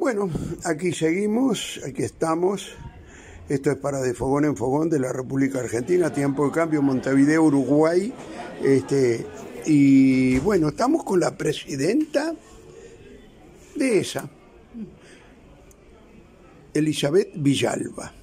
Bueno, aquí seguimos, aquí estamos. Esto es para De Fogón en Fogón de la República Argentina, Tiempo de Cambio, Montevideo, Uruguay. Y bueno, estamos con la presidenta de esa, Elizabeth Villalba.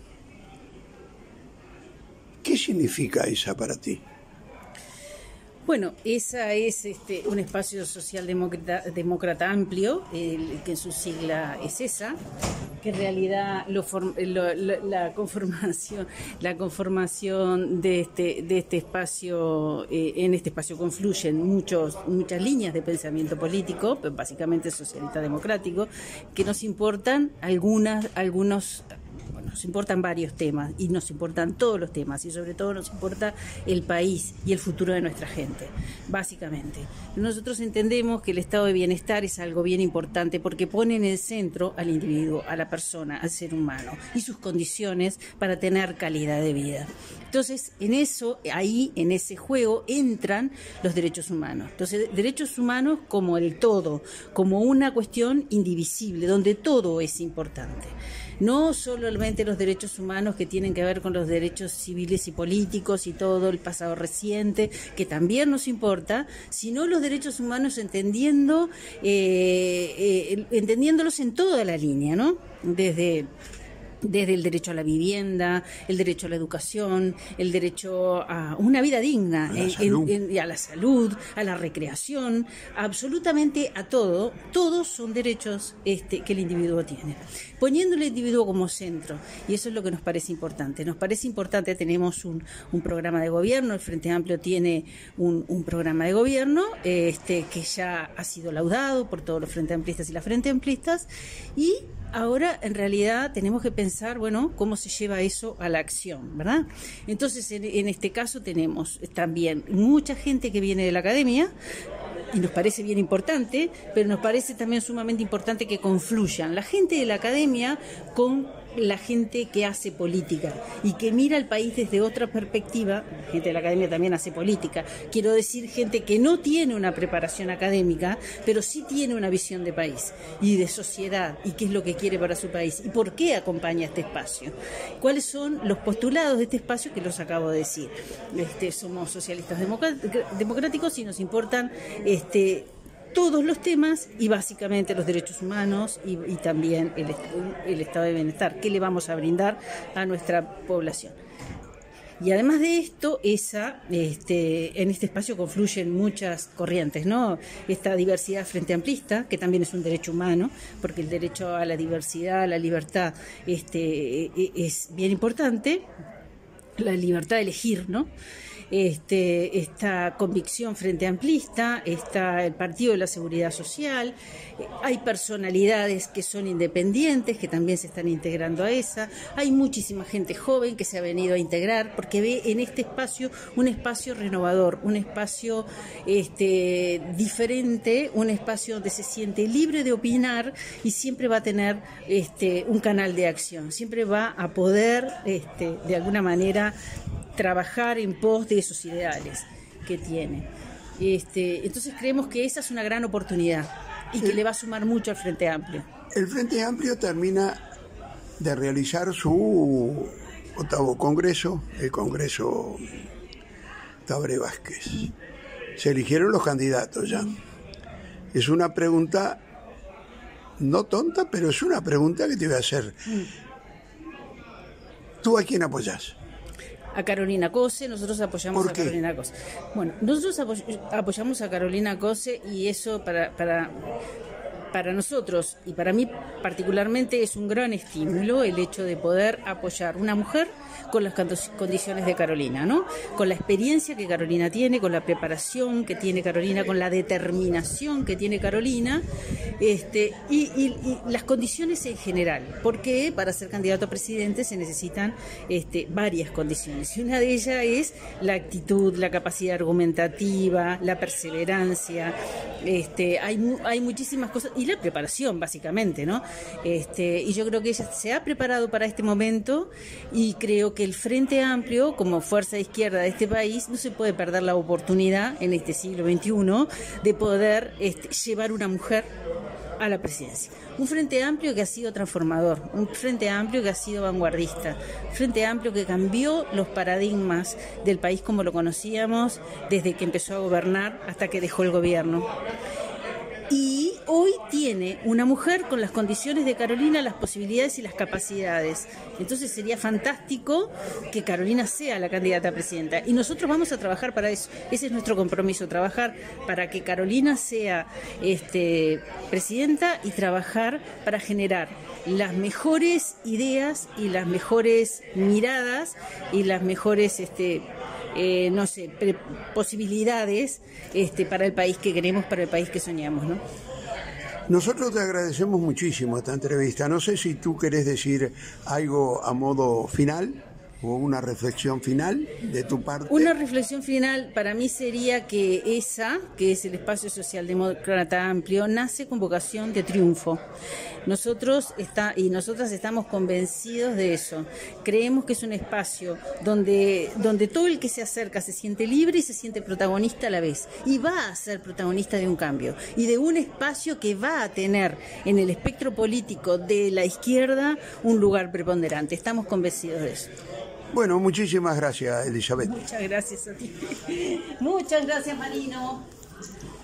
¿Qué significa esa para ti? Bueno, esa es un espacio socialdemócrata amplio, que en su sigla es esa, que en realidad la conformación de este espacio, en este espacio confluyen muchas líneas de pensamiento político, básicamente socialista democrático, que nos importan nos importan varios temas y nos importan todos los temas y sobre todo nos importa el país y el futuro de nuestra gente, básicamente. Nosotros entendemos que el estado de bienestar es algo bien importante porque pone en el centro al individuo, a la persona, al ser humano y sus condiciones para tener calidad de vida. Entonces, en ese juego entran los derechos humanos. Entonces, derechos humanos como el todo, como una cuestión indivisible, donde todo es importante. No solamente los derechos humanos que tienen que ver con los derechos civiles y políticos y todo el pasado reciente, que también nos importa, sino los derechos humanos entendiéndolos en toda la línea, ¿no? Desde el derecho a la vivienda, el derecho a la educación, el derecho a una vida digna, a la salud, a la recreación, absolutamente a todo. Todos son derechos que el individuo tiene, poniendo el individuo como centro, y eso es lo que nos parece importante. Nos parece importante, tenemos un programa de gobierno, el Frente Amplio tiene un programa de gobierno que ya ha sido laudado por todos los Frente Amplistas y las Frente Amplistas, y ahora, en realidad, tenemos que pensar, bueno, cómo se lleva eso a la acción, ¿verdad? Entonces, en este caso tenemos también mucha gente que viene de la academia, y nos parece bien importante, pero nos parece también sumamente importante que confluyan la gente de la academia con la gente que hace política y que mira al país desde otra perspectiva. La gente de la academia también hace política. Quiero decir, gente que no tiene una preparación académica, pero sí tiene una visión de país y de sociedad y qué es lo que quiere para su país y por qué acompaña este espacio. ¿Cuáles son los postulados de este espacio que los acabo de decir? Somos socialistas democráticos y nos importan todos los temas y básicamente los derechos humanos y también el estado de bienestar que le vamos a brindar a nuestra población. Y además de esto, en este espacio confluyen muchas corrientes, ¿no? Esta diversidad frente amplista, que también es un derecho humano, porque el derecho a la diversidad, a la libertad, es bien importante, la libertad de elegir, ¿no? Esta convicción frente amplista, está el Partido de la Seguridad Social, hay personalidades que son independientes, que también se están integrando a esa, hay muchísima gente joven que se ha venido a integrar, porque ve en este espacio un espacio renovador, un espacio diferente, un espacio donde se siente libre de opinar y siempre va a tener un canal de acción, siempre va a poder, de alguna manera, trabajar en pos de esos ideales que tiene. Entonces creemos que esa es una gran oportunidad y que le va a sumar mucho al Frente Amplio. El Frente Amplio termina de realizar su 8º Congreso, el Congreso Tabaré Vázquez. Se eligieron los candidatos ya. Es una pregunta no tonta, pero es una pregunta que te voy a hacer. ¿Tú a quién apoyás? A Carolina Cose, nosotros apoyamos a Carolina Cose. Bueno, nosotros apoyamos a Carolina Cose y eso para nosotros y para mí particularmente es un gran estímulo el hecho de poder apoyar una mujer con las condiciones de Carolina, ¿no? Con la experiencia que Carolina tiene, con la preparación que tiene Carolina, con la determinación que tiene Carolina, y las condiciones en general, porque para ser candidato a presidente se necesitan varias condiciones, y una de ellas es la actitud, la capacidad argumentativa, la perseverancia, hay muchísimas cosas, y la preparación básicamente, ¿no? Y yo creo que ella se ha preparado para este momento y creo que el Frente Amplio, como fuerza de izquierda de este país, no se puede perder la oportunidad en este siglo XXI de poder llevar una mujer a la presidencia. Un Frente Amplio que ha sido transformador, un Frente Amplio que ha sido vanguardista, un Frente Amplio que cambió los paradigmas del país como lo conocíamos desde que empezó a gobernar hasta que dejó el gobierno. Y hoy tiene una mujer con las condiciones de Carolina, las posibilidades y las capacidades. Entonces sería fantástico que Carolina sea la candidata a presidenta. Y nosotros vamos a trabajar para eso. Ese es nuestro compromiso, trabajar para que Carolina sea presidenta y trabajar para generar las mejores ideas y las mejores miradas y las mejores posibilidades para el país que queremos, para el país que soñamos, ¿no? Nosotros te agradecemos muchísimo esta entrevista. No sé si tú querés decir algo a modo final o una reflexión final de tu parte. Una reflexión final para mí sería que que es el espacio socialdemócrata amplio, nace con vocación de triunfo. Nosotros y nosotras estamos convencidos de eso. Creemos que es un espacio donde todo el que se acerca se siente libre y se siente protagonista a la vez. Y va a ser protagonista de un cambio. Y de un espacio que va a tener en el espectro político de la izquierda un lugar preponderante. Estamos convencidos de eso. Bueno, muchísimas gracias, Elizabeth. Muchas gracias a ti. Muchas gracias, Marino.